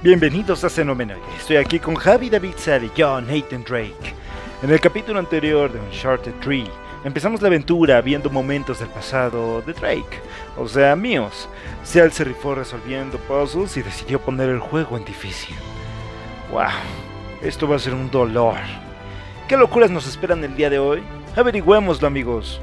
Bienvenidos a Xenomenoide. Estoy aquí con Javi, David, Sal y yo, Nathan Drake. En el capítulo anterior de Uncharted 3, empezamos la aventura viendo momentos del pasado de Drake, o sea, míos. Sal se rifó resolviendo puzzles y decidió poner el juego en difícil. ¡Wow! Esto va a ser un dolor. ¿Qué locuras nos esperan el día de hoy? Averigüémoslo, amigos.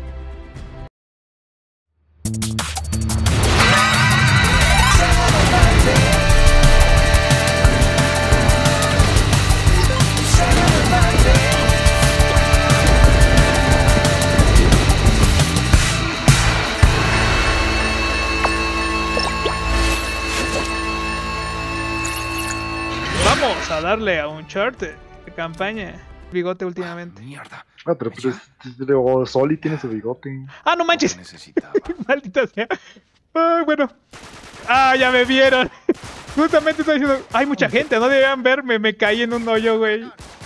Vamos a darle a Uncharted de campaña. Bigote últimamente. Mierda. Ah, pero pues luego Soli tiene su bigote. ¡Ah, no manches! Necesitaba. Maldita sea. Ay, bueno. ¡Ah, ya me vieron! Justamente estoy diciendo... Hay mucha gente, no debían verme. Me caí en un hoyo, güey.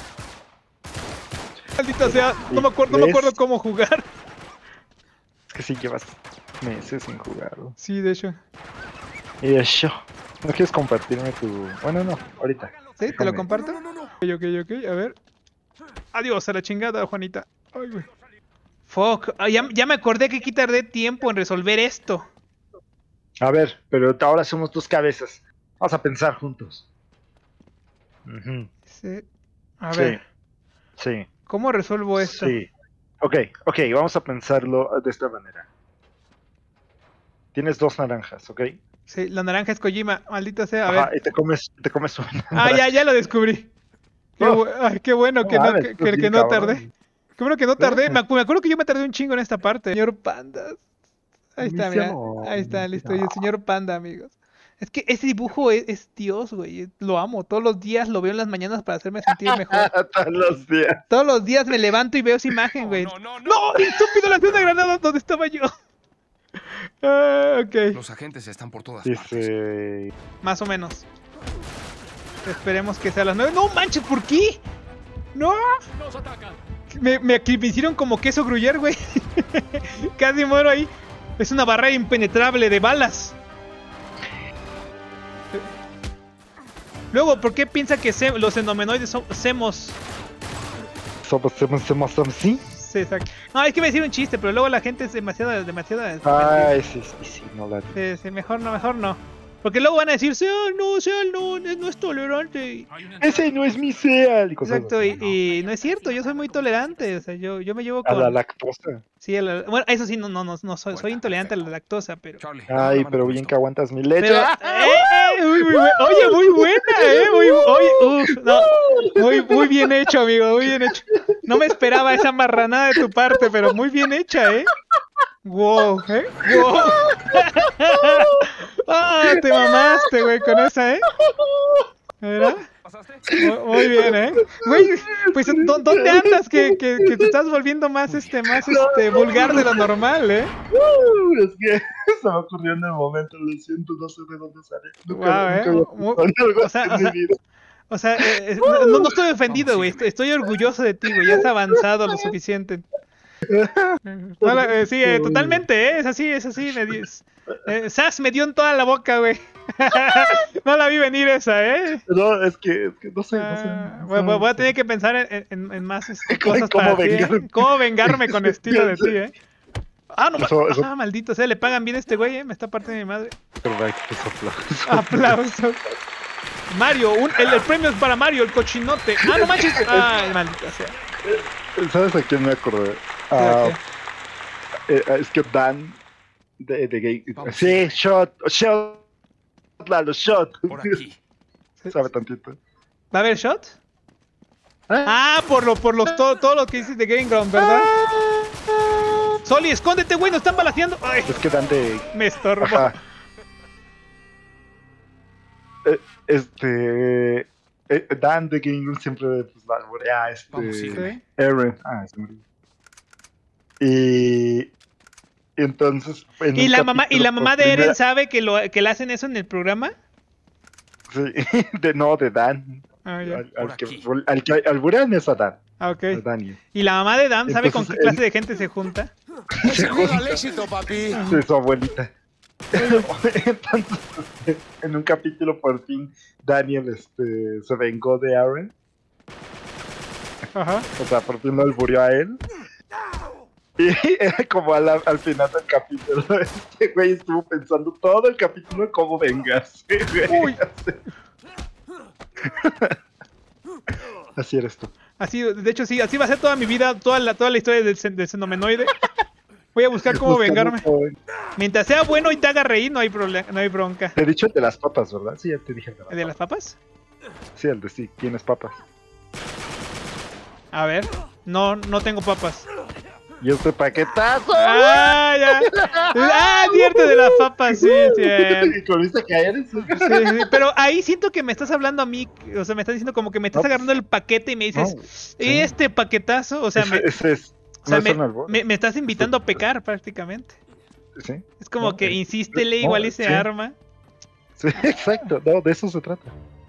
Maldita sea. No me acuerdo cómo jugar. Es que sí llevas meses sin jugar. Sí, de hecho. Y eso. ¿No quieres compartirme tu...? Bueno, no, ahorita. ¿Sí? ¿Te lo Déjame. comparto? Ok. A ver. Adiós a la chingada, Juanita. Ay, güey. Fuck. Ah, ya me acordé que aquí tardé tiempo en resolver esto. A ver, pero ahora somos dos cabezas. Vamos a pensar juntos. Ujú. Sí. A ver. Sí, ¿Cómo resuelvo esto? sí. Ok, vamos a pensarlo de esta manera. Tienes dos naranjas, ¿ok? Sí, la naranja es Kojima. Maldita sea. A Ajá, ver. y te comes una. Ah, ya lo descubrí. Ay, qué bueno que no, que no tardé. Qué bueno que no tardé. Me acuerdo que yo me tardé un chingo en esta parte. Señor Panda. Ahí está, mira. Ahí está, listo. Y el señor Panda, amigos. Es que ese dibujo es Dios, güey. Lo amo. Todos los días lo veo en las mañanas para hacerme sentir mejor. Todos los días. Todos los días me levanto y veo esa imagen, güey. ¡No! ¡Estúpido! ¡Lanzé una granada donde estaba yo! Ok. Los agentes están por todas partes. Dice... Más o menos. Esperemos que sea a las 9. ¡No manches! ¿Por qué? ¡No! Me hicieron como queso gruyere, güey. Casi muero ahí. Es una barrera impenetrable de balas. Luego, ¿por qué piensa que los xenomenoides somos? Somos así. Sí, exacto. No, es que me decir un chiste, pero luego la gente es demasiado. Ay, sí, no la... Sí, mejor no. Porque luego van a decir, Seal no es tolerante. Ese no es mi Seal. Exacto, y no es cierto, yo soy muy tolerante. O sea, yo me llevo A con. la lactosa. Sí, bueno, eso sí, no soy intolerante a la lactosa, pero. Charlie, Ay, pero bien que aguantas mi leche. Pero, oye, muy buena, muy bien hecho, amigo, muy bien hecho. No me esperaba esa marranada de tu parte, pero muy bien hecha, Wow, wow. Ah, te mamaste, güey, con esa, ¿verdad? Muy bien, Güey, pues ¿dónde andas? Que te estás volviendo más vulgar de lo normal, Es que se me ocurrió en el momento, lo siento, no sé de dónde sale. O sea, no estoy ofendido, güey, estoy orgulloso de ti, güey, ya has avanzado lo suficiente. Sí, totalmente, es así, Sass me dio en toda la boca, güey. No la vi venir esa, No, es que no sé. Voy a tener que pensar en más cosas para ti, ¿Cómo vengarme con estilo de ti, Ah, no, eso... maldito sea, le pagan bien a este güey, me está partiendo mi madre. Aplausos. Mario, el premio es para Mario, el cochinote. Ah, no manches. Ay, maldita sea. ¿Sabes a quién me acordé? Es que Dan de Gay. Sí, shot, Lalo, shot. Por aquí. Sabe tantito. ¿Va a haber shot? Por todo lo que dices de Game Ground, ¿verdad? Soli, escóndete, güey, nos están balaceando. Ay, Es que Dan de... me estorbo. Ajá. Dan de Game siempre pues balburea Vamos, sígueme. Aaron. Se murió. Y entonces ¿Y la mamá de Eren sabe que le hacen eso en el programa? Sí, de Dan. Ya. Al que alburean es a Dan. Ok. A Daniel. ¿Y la mamá de Dan sabe Entonces, con qué clase de gente se junta? Al éxito, papi. De su abuelita. Entonces, en un capítulo por fin Daniel se vengó de Aaron. Ajá. O sea, por fin lo alburió a él. Y era como al final del capítulo, este güey estuvo pensando todo el capítulo en cómo vengarse, güey. Uy. Así eres tú. Así, de hecho sí, así va a ser toda mi vida, toda la historia del Xenomenoide. Voy a buscar cómo vengarme. Mientras sea bueno y te haga reír, no hay problema, no hay bronca. Te he dicho el de las papas, ¿verdad? Sí, ya te dije ¿El de las papas? Sí, el de sí, tienes papas. A ver, no tengo papas. Y este paquetazo. ¡Ah, ya! ¡Ah, cierto, de las papas! Sí, cierto. ¿Y volviste a caer? Sí, pero ahí siento que me estás hablando a mí, o sea, me estás diciendo como que me estás agarrando el paquete y me dices, este paquetazo, o sea, me estás invitando a pecar prácticamente. Sí. Es como que insístele, igual y se arma. Sí, exacto, no, de eso se trata.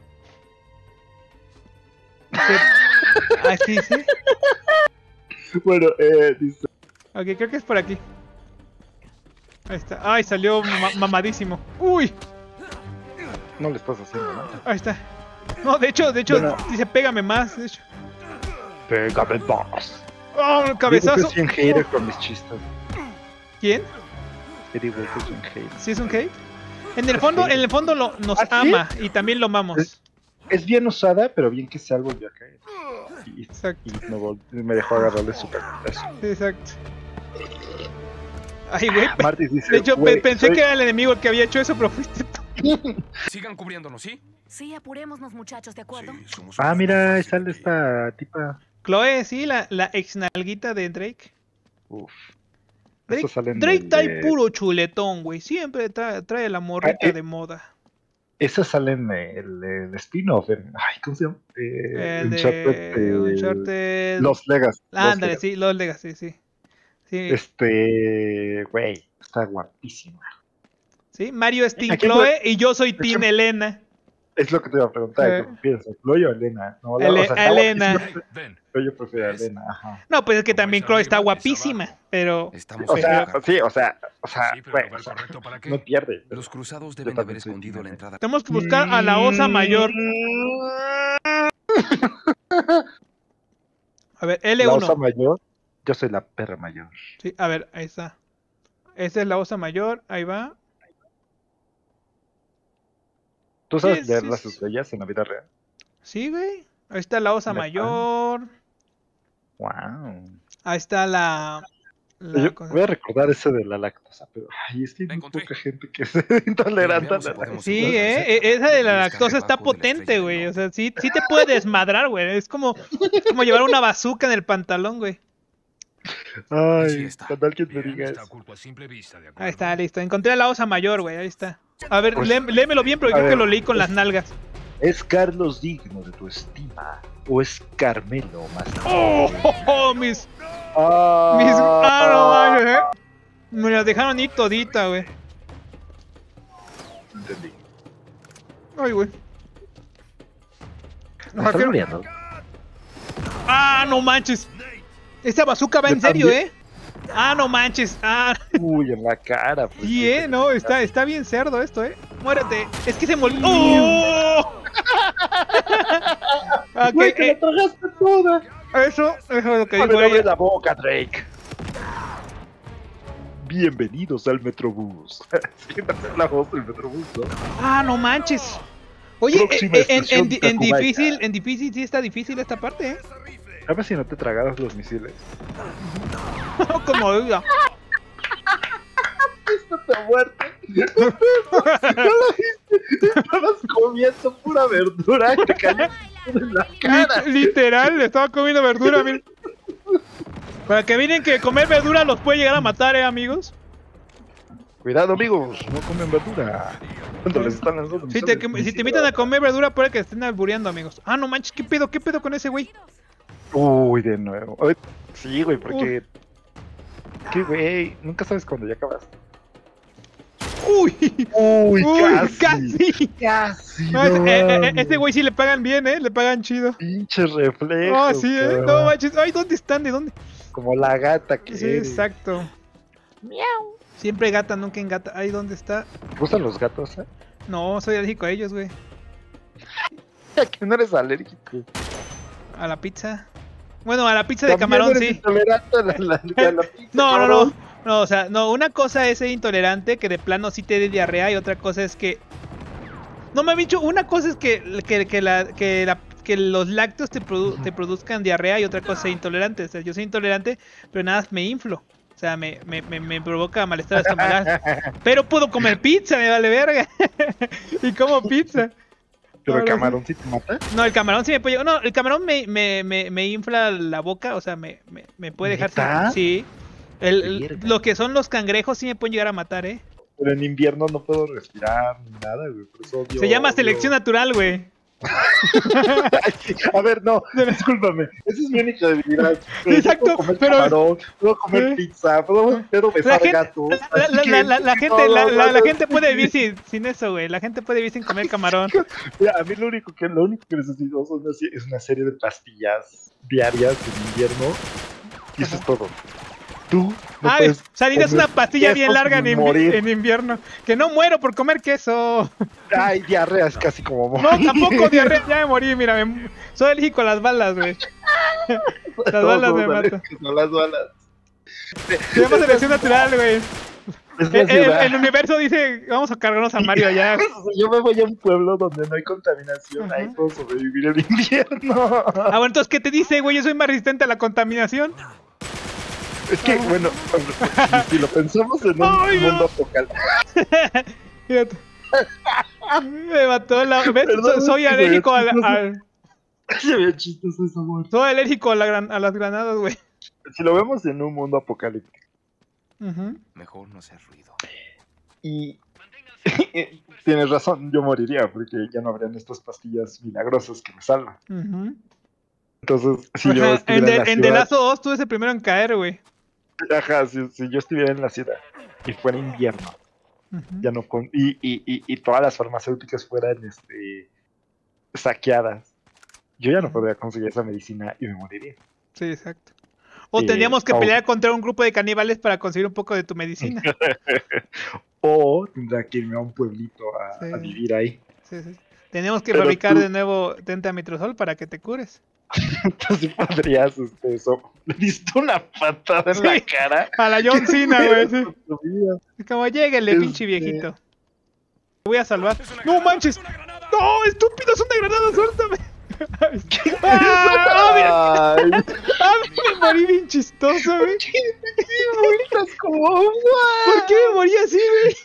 Ah, sí. Bueno, dice... Ok, creo que es por aquí. Ahí está. Ay, salió mamadísimo. ¡Uy! No le estás haciendo nada. Ahí está. No, de hecho, bueno, dice pégame más, de hecho. Pégame más. ¡Oh, un cabezazo! Yo soy un hater con mis chistes. ¿Quién? Eddie Wolf es un hater. ¿Sí es un hate? En el fondo nos ama y también lo amamos. Es bien usada, pero bien que se algo volvió a caer. Exacto. Y me dejó agarrarle super peso. Sí, exacto. Ay, güey. Dice, de hecho, pensé que era el enemigo el que había hecho eso, pero fuiste tú. Sigan cubriéndonos, ¿sí? Sí, apurémonos, muchachos, ¿de acuerdo? Sí, mira, sale esta tipa. Chloe, sí, la ex nalguita de Drake. Uf. Drake trae puro chuletón, güey. Siempre trae la morrita de moda. Esas salen el spin-off. Ay, ¿cómo se llama? Uncharted. Los Legacy. Ándale, sí, Los Legacy, sí. Güey, está guapísima. Sí, Mario es Team Chloe y yo soy Team Elena. Es lo que te iba a preguntar, ¿cómo piensas? ¿Chloe o Elena? No, Elena. Yo prefiero a Elena, ajá. No, pues es que también Chloe está guapísima, pero... O sea, güey, no pierde. Los cruzados deben haber escondido la entrada. Tenemos que buscar a la osa mayor. A ver, L1. La osa mayor, yo soy la perra mayor. Sí, a ver, ahí está. Esa es la osa mayor, ahí va. ¿Tú sabes leer las estrellas en la vida real? Sí, güey. Ahí está la osa mayor. Wow. Ahí está la voy a recordar ese de la lactosa, pero ay, es que hay muy poca gente que es intolerante a la lactosa. Sí, esa de la lactosa está potente, güey. O sea, sí te puede desmadrar, güey. Es como llevar una bazooka en el pantalón, güey. Ay, cuando alguien me diga eso. Ahí está, listo. Encontré a la osa mayor, güey. Ahí está. A ver, léemelo bien, pero creo que lo leí con las nalgas. ¿Es Carlos digno de tu estima? ¿O es Carmelo más? Mis. No mames, me las dejaron ir todita, güey. Entendí. Ay, güey. ¿Me estás muriendo? ¡Ah, no manches! Esa bazooka va en serio, ¿eh? ¡Ah, no manches! ¡Ah! Uy, en la cara. Pues, sí, no, está bien cerdo esto, ¿eh? Muérete. Es que se murió. ¡Oh! Okay, que la tragaste toda. Eso es lo que digo. Abre la boca, Drake. Bienvenidos al Metrobús. Sí, es la voz del Metrobús, ¿no? ¡Ah, no manches! Oye, en difícil sí está difícil esta parte, ¿eh? A ver si no te tragaras los misiles. Como duda. Está muerto. No lo viste. Estabas comiendo pura verdura y te cayó en la cara. Literal, estaba comiendo verdura, miren. Para que miren que comer verdura los puede llegar a matar, amigos. Cuidado, amigos, no comen verdura. Cuando les están lanzando si te invitan a comer verdura, puede que estén albureando, amigos. Ah, no manches, ¿qué pedo con ese güey? Uy, de nuevo. Sí, güey, porque... ¿Qué, güey? Nunca sabes cuándo ya acabaste. Uy, casi. No, No, ese güey sí le pagan bien, le pagan chido. Pinche reflejo. Ah, sí, no manches. Ay, ¿dónde están? ¿De dónde? Como la gata que sí, eres. Exacto. Miau. Siempre gata, nunca engata. Ay, ¿dónde está? ¿Te gustan los gatos, eh? No, soy alérgico a ellos, güey. ¿A qué no eres alérgico? A la pizza. Bueno, a la pizza de También camarón, eres sí. intolerante a la pizza, No, cabrón. no, o sea, no, una cosa es ser intolerante, que de plano sí te dé diarrea, y otra cosa es que... No me han dicho, una cosa es que los lácteos te produzcan diarrea, y otra cosa es ser intolerante. O sea, yo soy intolerante, pero nada, me inflo. O sea, me provoca malestar estomacal. Pero puedo comer pizza, me vale verga. Y como pizza. ¿Pero el Ahora camarón sí te mata? No, el camarón sí me puede... No, el camarón me infla la boca, o sea, me puede dejar... ¿Neta? Sí. Lo que son los cangrejos sí me pueden llegar a matar, ¿eh? Pero en invierno no puedo respirar ni nada, güey. Por eso Se llama selección natural, güey. A ver, no, discúlpame. Esa es mi única debilidad. Exacto, Puedo comer pero... camarón, puedo comer pizza, puedo besar gatos. La gente puede vivir sin eso, güey. La gente puede vivir sin comer camarón. Mira, a mí lo único que necesito es una serie de pastillas diarias en invierno. Y eso es todo. Tú no puedes Salinas comer una pastilla bien queso larga sin morir. en invierno. Que no muero por comer queso. Ay, diarrea es casi como morir. No, tampoco diarrea, ya me morí, mira, soy alérgico a las balas, güey. Las balas me matan. No, las balas. Se llama selección natural, güey. Es la ciudad. El universo dice, vamos a cargarnos a Mario allá. Yo me voy a un pueblo donde no hay contaminación, ahí puedo sobrevivir el invierno. Ah, bueno, entonces, ¿qué te dice, güey? Yo soy más resistente a la contaminación. Es que, bueno, si lo pensamos en un mundo apocalíptico. Fíjate. Me mató la... ¿Ves? Perdón, Soy alérgico al... Se ve chistoso esa muerte. Soy alérgico a las granadas, güey. Si lo vemos en un mundo apocalíptico. Mejor no hacer ruido. Y tienes razón, yo moriría porque ya no habrían estas pastillas milagrosas que me salvan. Entonces, si yo estuviera en The Last of Us tú eres el primero en caer, güey. Ajá, si yo estuviera en la ciudad y fuera invierno, ya no y todas las farmacéuticas fueran saqueadas, yo ya no podría conseguir esa medicina y me moriría. Sí, exacto. O tendríamos que pelear contra un grupo de caníbales para conseguir un poco de tu medicina. O tendría que irme a un pueblito a vivir ahí. Sí. Tenemos que fabricar de nuevo tentamitrozol para que te cures. Entonces podrías, le diste una patada en la cara. A la John Cena, güey. Sí. Como lléguele, pinche viejito. Te voy a salvar. ¡No manches! ¡No, estúpido! ¡Es una granada! ¡Suéltame! Me morí bien chistoso, güey. ¿Por qué me morí así, güey?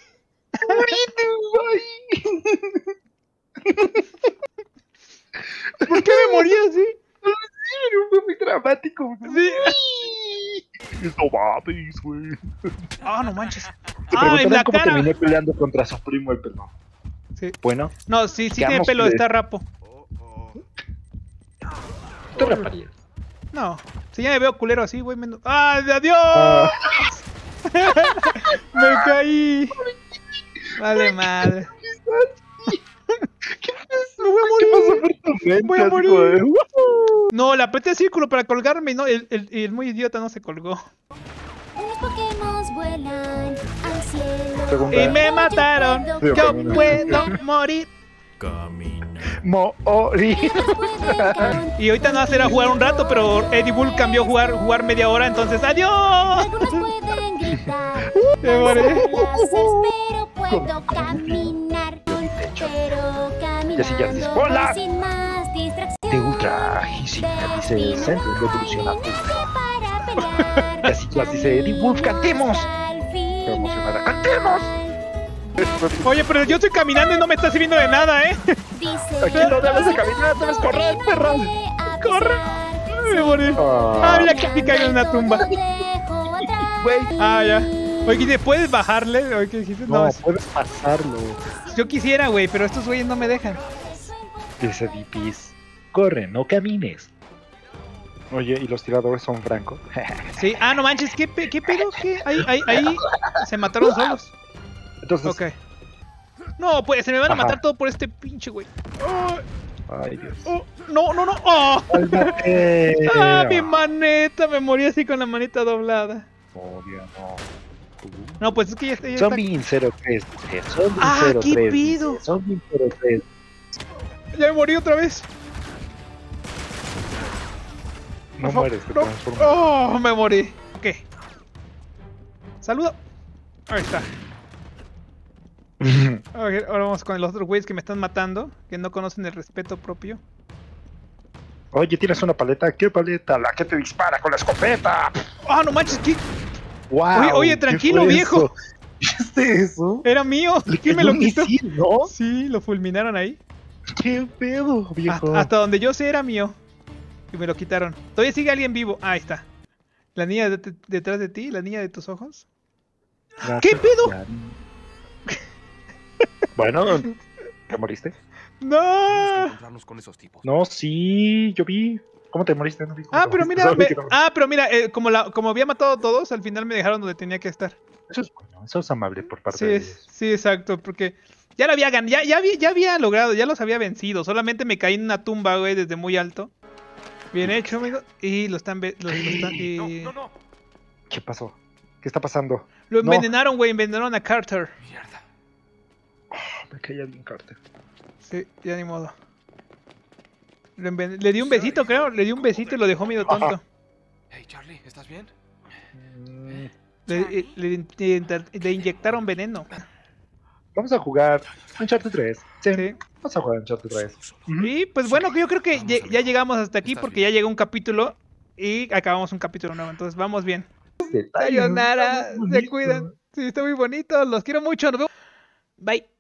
¿Por qué me morí así? Fue muy dramático. Sí. No mames, güey. Ah, no manches. En la cómo terminé peleando contra su primo el pelo. Sí. Bueno. No, sí tiene pelo, está rapo. ¿Te raparías? No, si ya me veo culero así, güey. ¡Ah, adiós! Me caí. Vale, madre. Me voy a morir. Voy a morir. No, le apreté el círculo para colgarme y no, el muy idiota no se colgó. Unos Pokémon vuelan al cielo. Y me mataron. Yo puedo morir. Morir. Y ahorita no hacer a jugar un rato, pero Eddie Bull cambió a jugar media hora, entonces ¡adiós! Algunos pueden gritar. Pero puedo caminar. Pero caminando sin más distracción. De Ultra Gisina, dice el Centro de Evolución Adulta. Para pelear. Y así las dice Eddie Wolf, ¡cantemos! Qué emocionada, ¡cantemos! Oye, pero yo estoy caminando y no me está sirviendo de nada, ¿eh? Aquí no debes de caminar, debes correr, perra. ¡Corre! Me morí. Mira que aquí caigo en una tumba. Güey. Ya. Oye, ¿puedes bajarle? Oye, ¿qué dijiste? No, puedes pasarlo. Yo quisiera, güey, pero estos güeyes no me dejan. Dice DPs. Corre, no camines. Oye, ¿y los tiradores son francos? Sí, no manches, ¿qué pedo? ¿Qué? Ahí se mataron solos. Entonces... Ok. No, pues se me van a matar todo por este pinche güey. Ay, Dios. No. Mi maneta, me morí así con la manita doblada. Oh, Dios, no. No, pues es que ya está. Zombie 03. Zombie ¡Ah, 03. qué pido! Zombie 03. Ya me morí otra vez. No mueres, te No. transformas. Oh, me morí. Ok. Saluda. Ahí está. Ok, ahora vamos con los otros güeyes que me están matando, que no conocen el respeto propio. Oye, ¿tienes una paleta? ¿Qué paleta? La que te dispara con la escopeta. ¡Ah, no manches! ¿Qué? Wow, Oye, tranquilo, viejo. ¿Viste eso? Era mío. Le ¿Quién me cayó lo un quitó? misil, ¿no? Sí, lo fulminaron ahí. ¿Qué pedo, viejo? Hasta donde yo sé era mío. Y me lo quitaron. Todavía sigue alguien vivo. Ah, ahí está. La niña detrás de ti, la niña de tus ojos. ¿Qué pedo? Bueno, ¿te moriste? ¡No! Tenemos que encontrarnos con esos tipos. No, sí, yo vi. ¿Cómo te moriste? No vi cómo Ah, te pero moriste. mira, Solo vi que no- pero mira, como había matado a todos, al final me dejaron donde tenía que estar. Eso es bueno, eso es amable por parte Sí, de ellos. sí, exacto, porque ya lo había ganado, ya había logrado, ya los había vencido. Solamente me caí en una tumba, güey, desde muy alto. Bien hecho, amigo. Y lo están, y... No. ¿Qué pasó? ¿Qué está pasando? Lo No. envenenaron, güey, envenenaron a Carter. Mierda. Me caí alguien, Carter. Sí, ya ni modo. Le di un besito, creo, le di un besito y lo dejó medio tonto. Hey, Charlie, ¿estás bien? Le inyectaron veneno. Vamos a jugar Uncharted 3. Sí, Sí. vamos a jugar Uncharted 3. Y pues bueno, yo creo que ya llegamos hasta aquí porque ya llegó un capítulo y acabamos un capítulo nuevo. Entonces vamos bien. Detalles, Sayonara, está muy se bonito. cuidan. Sí, está muy bonito. Los quiero mucho. Nos vemos. Bye.